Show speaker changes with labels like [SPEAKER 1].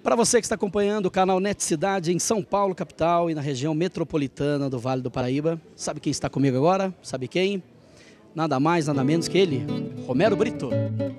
[SPEAKER 1] Para você que está acompanhando o canal Net Cidade em São Paulo, capital, e na região metropolitana do Vale do Paraíba, sabe quem está comigo agora? Sabe quem? Nada mais, nada menos que ele, Romero Brito.